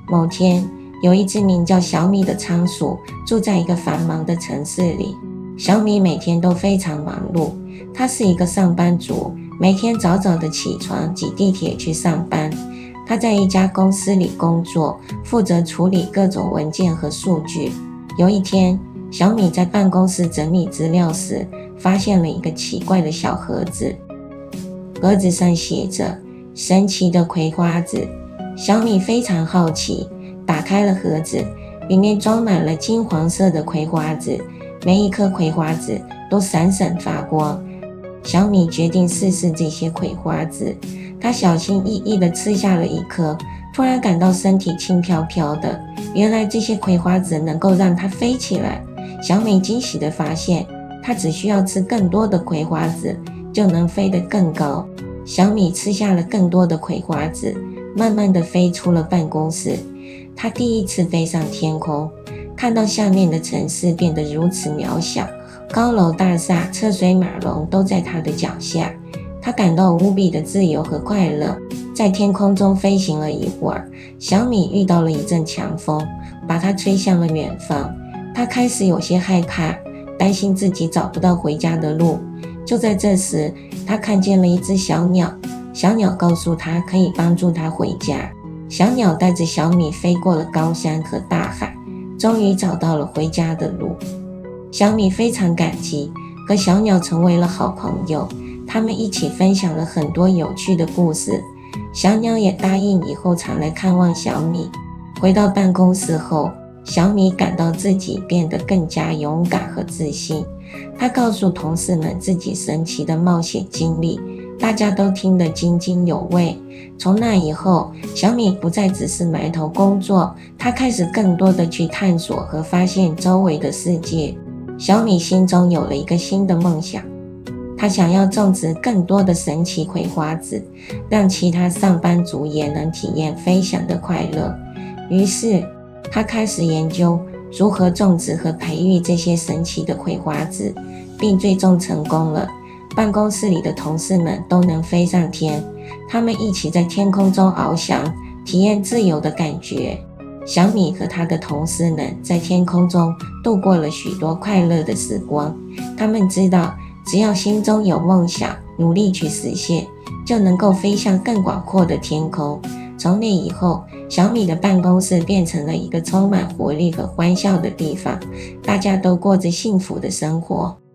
某天，有一只名叫小米的仓鼠住在一个繁忙的城市里。小米每天都非常忙碌，他是一个上班族，每天早早的起床，挤地铁去上班。他在一家公司里工作，负责处理各种文件和数据。有一天，小米在办公室整理资料时，发现了一个奇怪的小盒子，盒子上写着神奇的葵花籽。小米非常好奇，打开了盒子，里面装满了金黄色的葵花籽，每一颗葵花籽都闪闪发光。小米决定试试这些葵花籽，他小心翼翼地吃下了一颗，突然感到身体轻飘飘的。原来这些葵花籽能够让它飞起来。小米惊喜地发现，它只需要吃更多的葵花籽，就能飞得更高。小米吃下了更多的葵花籽，慢慢地飞出了办公室。他第一次飞上天空，看到下面的城市变得如此渺小，高楼大厦、车水马龙都在他的脚下。他感到无比的自由和快乐。在天空中飞行了一会儿，小米遇到了一阵强风，把他吹向了远方。他开始有些害怕，担心自己找不到回家的路。就在这时，他看见了一只小鸟，小鸟告诉他可以帮助他回家。小鸟带着小米飞过了高山和大海，终于找到了回家的路。小米非常感激，和小鸟成为了好朋友。他们一起分享了很多有趣的故事。小鸟也答应以后常来看望小米。回到办公室后，小米感到自己变得更加勇敢和自信。他告诉同事们自己神奇的冒险经历，大家都听得津津有味。从那以后，小米不再只是埋头工作，他开始更多的去探索和发现周围的世界。小米心中有了一个新的梦想，他想要种植更多的神奇葵花籽，让其他上班族也能体验飞翔的快乐。于是，他开始研究如何种植和培育这些神奇的葵花籽，并最终成功了。办公室里的同事们都能飞上天，他们一起在天空中翱翔，体验自由的感觉。小米和他的同事们在天空中度过了许多快乐的时光。他们知道，只要心中有梦想，努力去实现，就能够飞向更广阔的天空。从那以后，小米的办公室变成了一个充满活力和欢笑的地方，大家都过着幸福的生活。